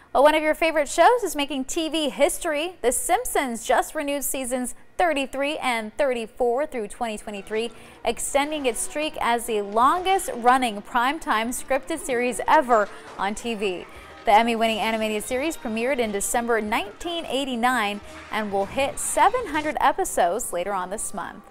Well, one of your favorite shows is making TV history. The Simpsons just renewed seasons 33 and 34 through 2023, extending its streak as the longest-running primetime scripted series ever on TV. The Emmy-winning animated series premiered in December 1989 and will hit 700 episodes later on this month.